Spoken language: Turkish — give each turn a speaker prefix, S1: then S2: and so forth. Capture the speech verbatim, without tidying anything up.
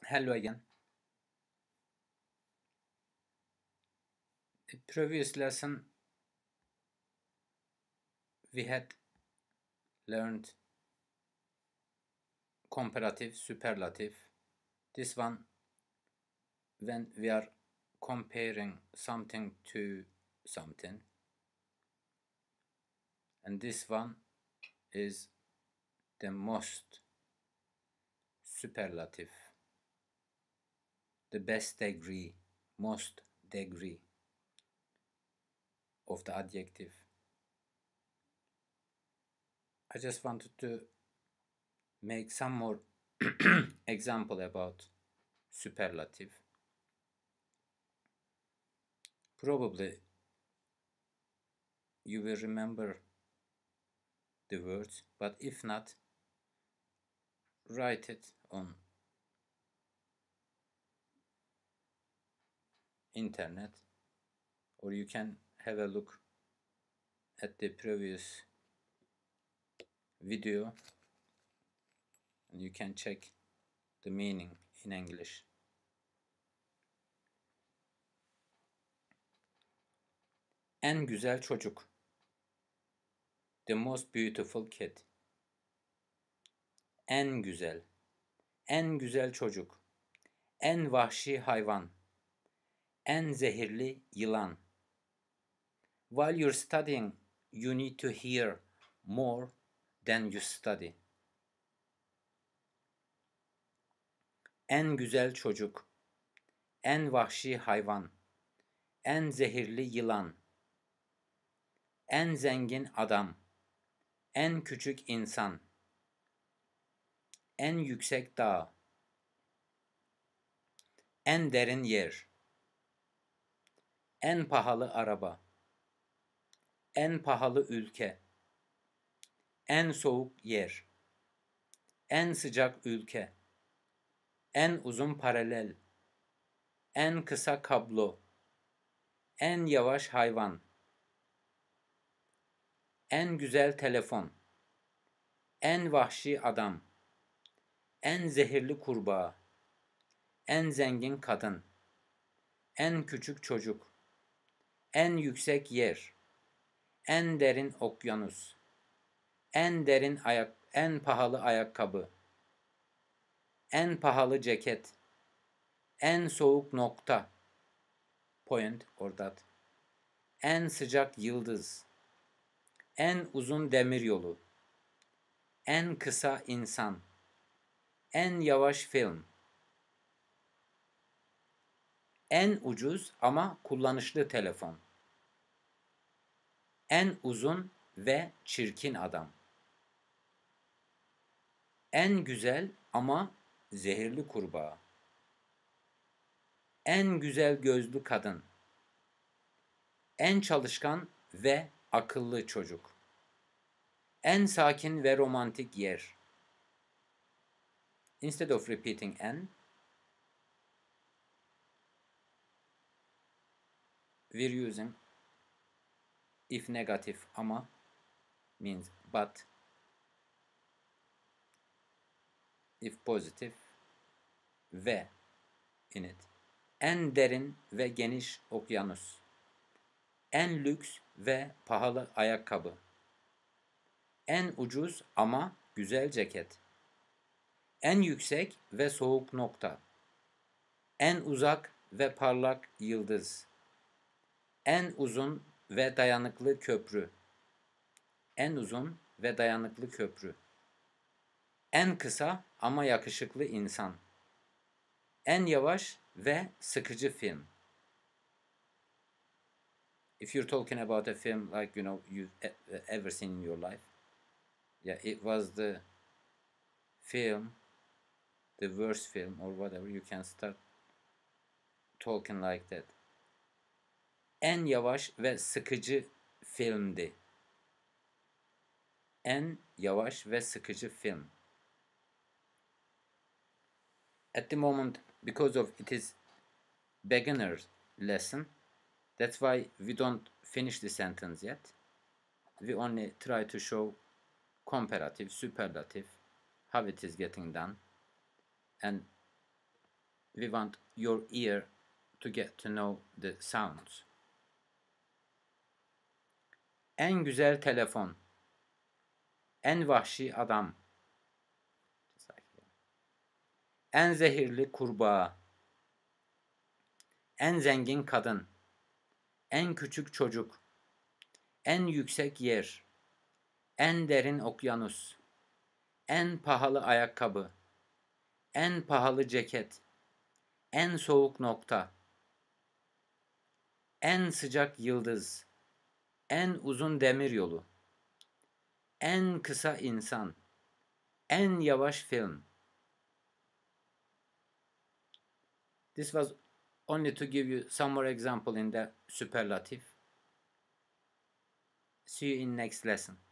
S1: Hello again. The previous lesson we had learned comparative, superlative. This one, when we are comparing something to something. And this one is the most superlative, the best degree, most degree of the adjective. I just wanted to make some more example about superlative. Probably you will remember the words, but if not, write it on internet, or you can have a look at the previous video and you can check the meaning in English. En güzel çocuk. The most beautiful kid. En güzel. En güzel çocuk. En vahşi hayvan. En zehirli yılan. While you're studying, you need to hear more than you study. En güzel çocuk. En vahşi hayvan. En zehirli yılan. En zengin adam. En küçük insan. En yüksek dağ. En derin yer. En pahalı araba. En pahalı ülke. En soğuk yer. En sıcak ülke. En uzun paralel. En kısa kablo. En yavaş hayvan. En güzel telefon. En vahşi adam. En zehirli kurbağa. En zengin kadın. En küçük çocuk. En yüksek yer. En derin okyanus. En derin ayak, en pahalı ayakkabı. En pahalı ceket. En soğuk nokta. Point or dot. En sıcak yıldız. En uzun demiryolu. En kısa insan. En yavaş film. En ucuz ama kullanışlı telefon. En uzun ve çirkin adam. En güzel ama zehirli kurbağa. En güzel gözlü kadın. En çalışkan ve akıllı çocuk. En sakin ve romantik yer. Instead of repeating en, we're using if negative ama means but, if positive ve in it. En derin ve geniş okyanus. En lüks ve pahalı ayakkabı. En ucuz ama güzel ceket. En yüksek ve soğuk nokta. En uzak ve parlak yıldız. En uzun ve dayanıklı köprü. En uzun ve dayanıklı köprü. En kısa ama yakışıklı insan. En yavaş ve sıkıcı film. If you're talking about a film like, you know, you've ever seen in your life, yeah, it was the film, the worst film or whatever, you can start talking like that. En yavaş ve sıkıcı filmdi. En yavaş ve sıkıcı film. At the moment, because of it is beginner's lesson, that's why we don't finish the sentence yet. We only try to show comparative, superlative, how it is getting done, and we want your ear to get to know the sounds. En güzel telefon. En vahşi adam. En zehirli kurbağa. En zengin kadın. En küçük çocuk. En yüksek yer. En derin okyanus. En pahalı ayakkabı. En pahalı ceket. En soğuk nokta. En sıcak yıldız. En uzun demiryolu. En kısa insan. En yavaş film. This was only to give you some more example in the superlative. See you in next lesson.